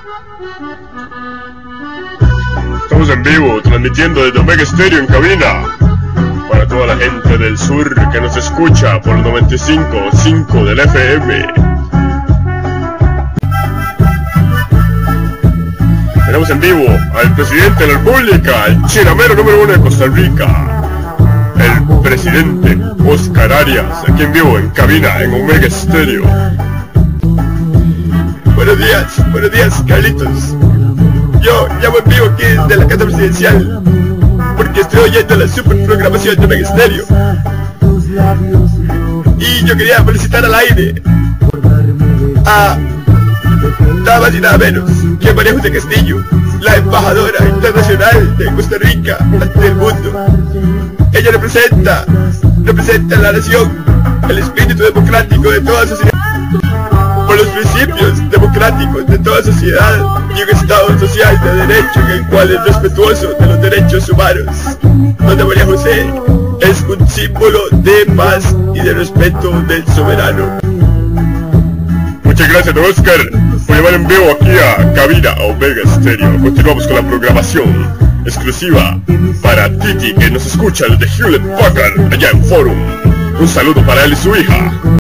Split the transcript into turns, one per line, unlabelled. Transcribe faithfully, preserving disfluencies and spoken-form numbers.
Estamos en vivo, transmitiendo desde Omega Stereo en cabina, para toda la gente del sur que nos escucha por los noventa y cinco punto cinco del F M. Tenemos en vivo al presidente de la República, el chinamero número uno de Costa Rica, el presidente Oscar Arias, aquí en vivo en cabina en Omega Stereo.
Buenos días, buenos días, Carlitos. Yo llamo en vivo aquí desde la casa presidencial porque estoy oyendo la super programación de Omega Stereo. Y yo quería felicitar al aire a nada más y nada menos que María José Castillo, la embajadora internacional de Costa Rica ante el mundo. Ella representa, representa la nación, el espíritu democrático de toda sociedad, por los principios democráticos de toda sociedad y un estado social de derecho en el cual es respetuoso de los derechos humanos, donde María José es un símbolo de paz y de respeto del soberano.
Muchas gracias, don Oscar, por llevar en vivo aquí a cabina a Omega Stereo. Continuamos con la programación exclusiva para Titi, que nos escucha desde Hewlett Packard, allá en Forum. Un saludo para él y su hija.